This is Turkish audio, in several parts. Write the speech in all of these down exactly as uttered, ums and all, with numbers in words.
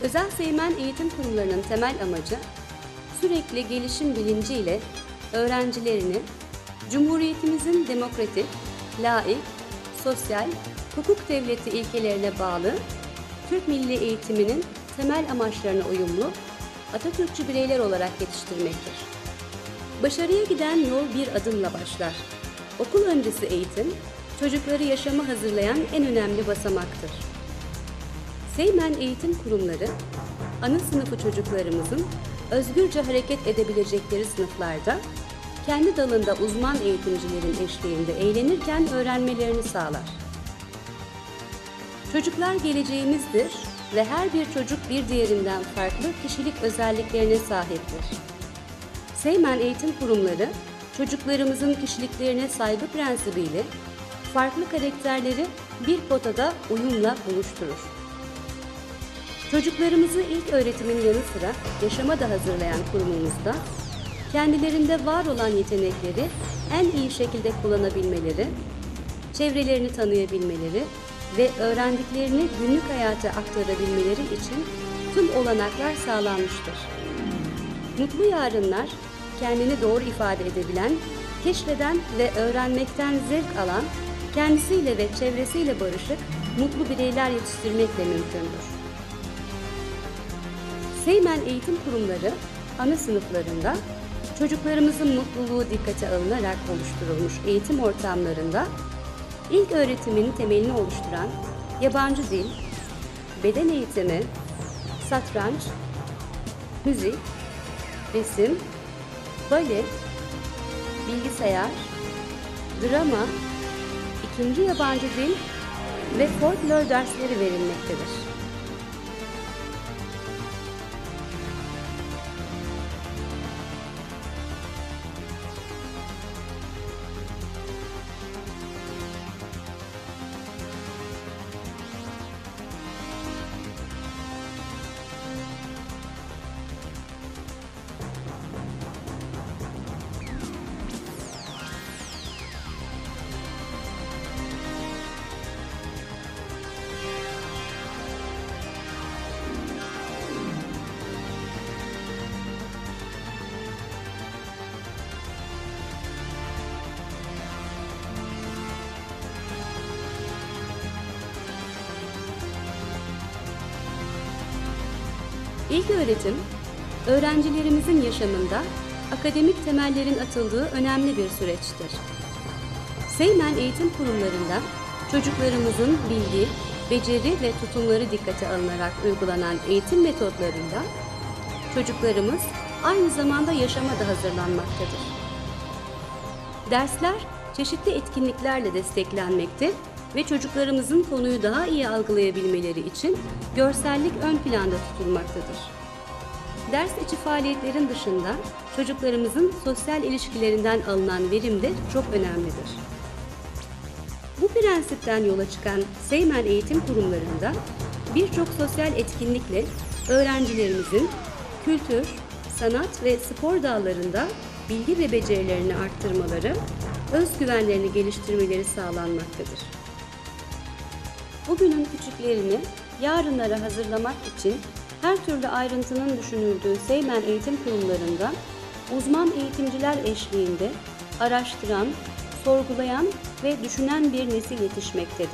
Özel Seymen Eğitim Kurumlarının temel amacı, sürekli gelişim bilinciyle öğrencilerini Cumhuriyetimizin demokratik, laik, sosyal, hukuk devleti ilkelerine bağlı Türk milli eğitiminin temel amaçlarına uyumlu Atatürkçü bireyler olarak yetiştirmektir. Başarıya giden yol bir adımla başlar. Okul öncesi eğitim, çocukları yaşama hazırlayan en önemli basamaktır. Seymen Eğitim Kurumları, ana sınıfı çocuklarımızın özgürce hareket edebilecekleri sınıflarda, kendi dalında uzman eğitimcilerin eşliğinde eğlenirken öğrenmelerini sağlar. Çocuklar geleceğimizdir ve her bir çocuk bir diğerinden farklı kişilik özelliklerine sahiptir. Seymen Eğitim Kurumları, çocuklarımızın kişiliklerine saygı prensibiyle farklı karakterleri bir potada uyumla buluşturur. Çocuklarımızı ilk öğretimin yanı sıra yaşama da hazırlayan kurumumuzda, kendilerinde var olan yetenekleri en iyi şekilde kullanabilmeleri, çevrelerini tanıyabilmeleri ve öğrendiklerini günlük hayata aktarabilmeleri için tüm olanaklar sağlanmıştır. Mutlu yarınlar, kendini doğru ifade edebilen, keşfeden ve öğrenmekten zevk alan, kendisiyle ve çevresiyle barışık, mutlu bireyler yetiştirmekle mümkündür. Seymen Eğitim Kurumları, ana sınıflarında, çocuklarımızın mutluluğu dikkate alınarak oluşturulmuş eğitim ortamlarında, ilk öğretimin temelini oluşturan yabancı dil, beden eğitimi, satranç, müzik, resim, bale, bilgisayar, drama, ikinci yabancı dil ve folklor dersleri verilmektedir. İlköğretim, öğrencilerimizin yaşamında akademik temellerin atıldığı önemli bir süreçtir. Seymen Eğitim Kurumlarında çocuklarımızın bilgi, beceri ve tutumları dikkate alınarak uygulanan eğitim metotlarında çocuklarımız aynı zamanda yaşama da hazırlanmaktadır. Dersler çeşitli etkinliklerle desteklenmekte ve çocuklarımızın konuyu daha iyi algılayabilmeleri için görsellik ön planda tutulmaktadır. Ders içi faaliyetlerin dışında çocuklarımızın sosyal ilişkilerinden alınan verim de çok önemlidir. Bu prensipten yola çıkan Seymen Eğitim Kurumlarında birçok sosyal etkinlikle öğrencilerimizin kültür, sanat ve spor dallarında bilgi ve becerilerini arttırmaları, özgüvenlerini geliştirmeleri sağlanmaktadır. Bugünün küçüklerini yarınlara hazırlamak için her türlü ayrıntının düşünüldüğü Seymen Eğitim Kurumlarında uzman eğitimciler eşliğinde araştıran, sorgulayan ve düşünen bir nesil yetişmektedir.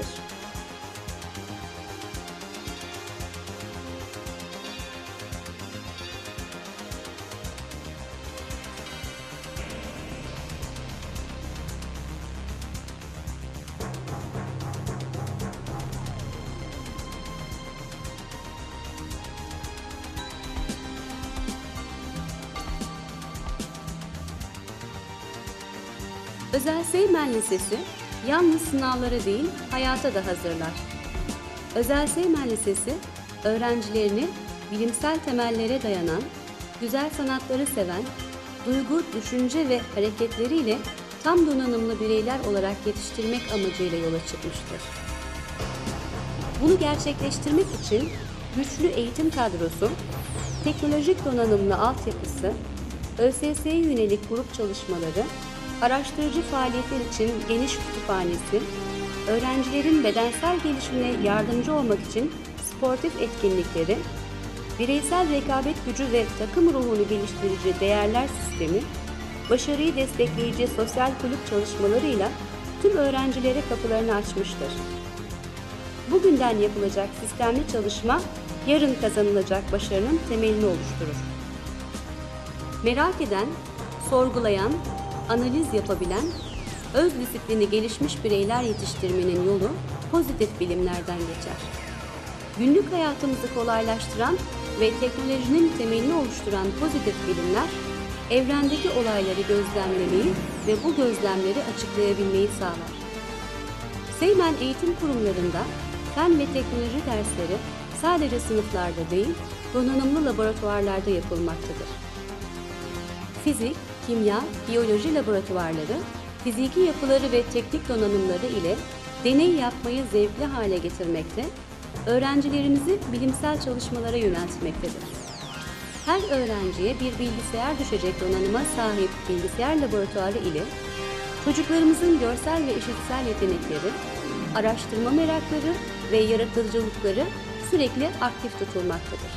Özel Seymen Lisesi, yalnız sınavlara değil, hayata da hazırlar. Özel Seymen Lisesi, öğrencilerini bilimsel temellere dayanan, güzel sanatları seven, duygu, düşünce ve hareketleriyle tam donanımlı bireyler olarak yetiştirmek amacıyla yola çıkmıştır. Bunu gerçekleştirmek için güçlü eğitim kadrosu, teknolojik donanımlı altyapısı, ÖSS'ye yönelik grup çalışmaları, araştırıcı faaliyetler için geniş kütüphanesi, öğrencilerin bedensel gelişimine yardımcı olmak için sportif etkinlikleri, bireysel rekabet gücü ve takım ruhunu geliştirici değerler sistemi, başarıyı destekleyici sosyal kulüp çalışmalarıyla tüm öğrencilere kapılarını açmıştır. Bugünden yapılacak sistemli çalışma, yarın kazanılacak başarının temelini oluşturur. Merak eden, sorgulayan, analiz yapabilen, öz disiplini gelişmiş bireyler yetiştirmenin yolu pozitif bilimlerden geçer. Günlük hayatımızı kolaylaştıran ve teknolojinin temelini oluşturan pozitif bilimler, evrendeki olayları gözlemlemeyi ve bu gözlemleri açıklayabilmeyi sağlar. Seymen eğitim kurumlarında fen ve teknoloji dersleri sadece sınıflarda değil, donanımlı laboratuvarlarda yapılmaktadır. Fizik, kimya, biyoloji laboratuvarları, fiziki yapıları ve teknik donanımları ile deney yapmayı zevkli hale getirmekte, öğrencilerimizi bilimsel çalışmalara yöneltmektedir. Her öğrenciye bir bilgisayar düşecek donanıma sahip bilgisayar laboratuvarı ile çocuklarımızın görsel ve işitsel yetenekleri, araştırma merakları ve yaratıcılıkları sürekli aktif tutulmaktadır.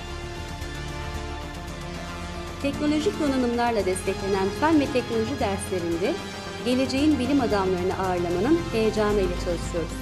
Teknolojik donanımlarla desteklenen fen ve teknoloji derslerinde geleceğin bilim adamlarını ağırlamanın heyecanıyla çalışıyoruz.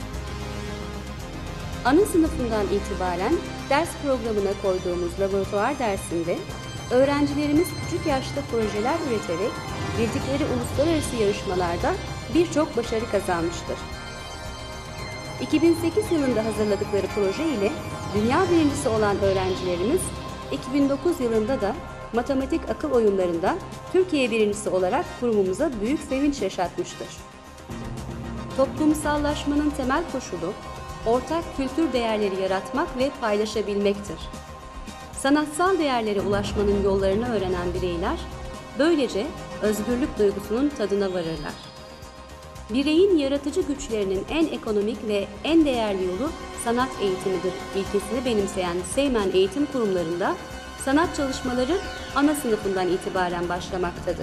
Ana sınıfından itibaren ders programına koyduğumuz laboratuvar dersinde öğrencilerimiz küçük yaşta projeler üreterek girdikleri uluslararası yarışmalarda birçok başarı kazanmıştır. iki bin sekiz yılında hazırladıkları proje ile dünya birincisi olan öğrencilerimiz iki bin dokuz yılında da matematik akıl oyunlarında Türkiye birincisi olarak kurumumuza büyük sevinç yaşatmıştır. Toplumsallaşmanın temel koşulu, ortak kültür değerleri yaratmak ve paylaşabilmektir. Sanatsal değerlere ulaşmanın yollarını öğrenen bireyler, böylece özgürlük duygusunun tadına varırlar. Bireyin yaratıcı güçlerinin en ekonomik ve en değerli yolu sanat eğitimidir ilkesini benimseyen Seymen Eğitim Kurumlarında sanat çalışmaları ana sınıfından itibaren başlamaktadır.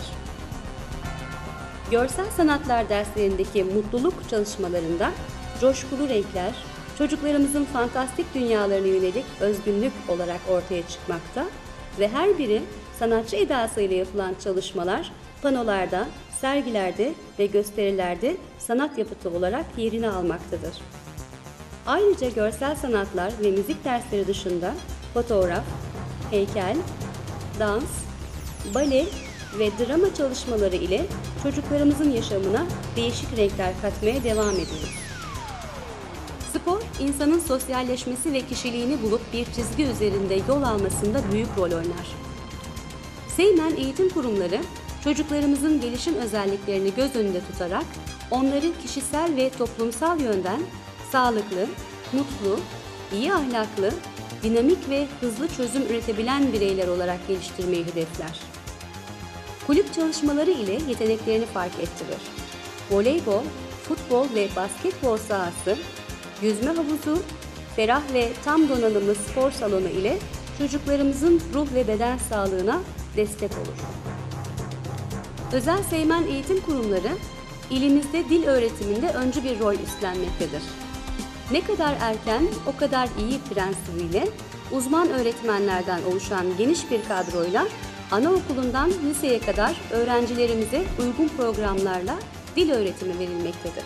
Görsel sanatlar derslerindeki mutluluk çalışmalarında coşkulu renkler, çocuklarımızın fantastik dünyalarına yönelik özgünlük olarak ortaya çıkmakta ve her biri sanatçı edasıyla yapılan çalışmalar panolarda, sergilerde ve gösterilerde sanat yapıtı olarak yerini almaktadır. Ayrıca görsel sanatlar ve müzik dersleri dışında fotoğraf, heykel, dans, bale ve drama çalışmaları ile çocuklarımızın yaşamına değişik renkler katmaya devam ediyoruz. Spor, insanın sosyalleşmesi ve kişiliğini bulup bir çizgi üzerinde yol almasında büyük rol oynar. Seymen Eğitim Kurumları, çocuklarımızın gelişim özelliklerini göz önünde tutarak onları kişisel ve toplumsal yönden sağlıklı, mutlu, iyi ahlaklı, dinamik ve hızlı çözüm üretebilen bireyler olarak geliştirmeyi hedefler. Kulüp çalışmaları ile yeteneklerini fark ettirir. Voleybol, futbol ve basketbol sahası, yüzme havuzu, ferah ve tam donanımlı spor salonu ile çocuklarımızın ruh ve beden sağlığına destek olur. Özel Seymen Eğitim Kurumları, ilimizde dil öğretiminde öncü bir rol üstlenmektedir. Ne kadar erken, o kadar iyi prensibiyle uzman öğretmenlerden oluşan geniş bir kadroyla anaokulundan liseye kadar öğrencilerimize uygun programlarla dil öğretimi verilmektedir.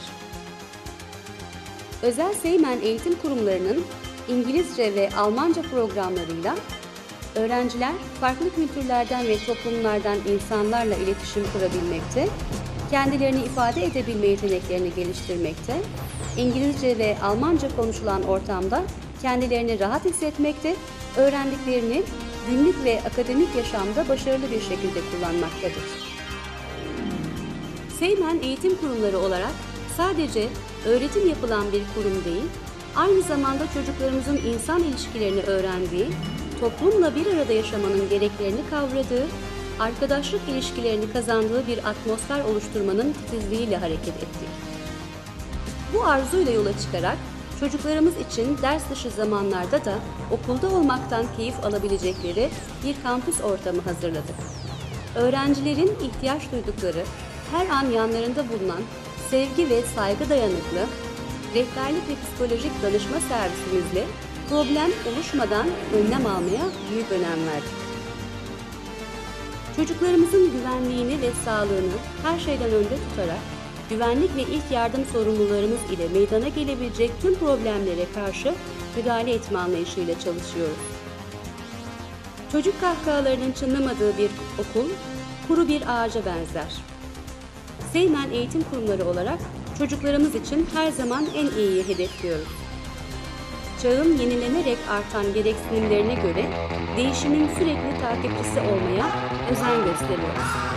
Özel Seymen Eğitim Kurumlarının İngilizce ve Almanca programlarıyla öğrenciler farklı kültürlerden ve toplumlardan insanlarla iletişim kurabilmekte, kendilerini ifade edebilme yeteneklerini geliştirmekte, İngilizce ve Almanca konuşulan ortamda kendilerini rahat hissetmekte, öğrendiklerini günlük ve akademik yaşamda başarılı bir şekilde kullanmaktadır. Seymen Eğitim Kurumları olarak sadece öğretim yapılan bir kurum değil, aynı zamanda çocuklarımızın insan ilişkilerini öğrendiği, toplumla bir arada yaşamanın gereklerini kavradığı, arkadaşlık ilişkilerini kazandığı bir atmosfer oluşturmanın titizliğiyle hareket ettik. Bu arzuyla yola çıkarak çocuklarımız için ders dışı zamanlarda da okulda olmaktan keyif alabilecekleri bir kampüs ortamı hazırladık. Öğrencilerin ihtiyaç duydukları, her an yanlarında bulunan sevgi ve saygı dayanıklı, rehberlik ve psikolojik danışma servisimizle problem oluşmadan önlem almaya büyük önem verdik. Çocuklarımızın güvenliğini ve sağlığını her şeyden önde tutarak güvenlik ve ilk yardım sorumlularımız ile meydana gelebilecek tüm problemlere karşı müdahale etme anlayışıyla çalışıyoruz. Çocuk kahkahalarının çınlamadığı bir okul, kuru bir ağaca benzer. Seymen Eğitim Kurumları olarak çocuklarımız için her zaman en iyiyi hedefliyoruz. Çağın yenilenerek artan gereksinimlerine göre değişimin sürekli takipçisi olmaya özen gösteriyoruz.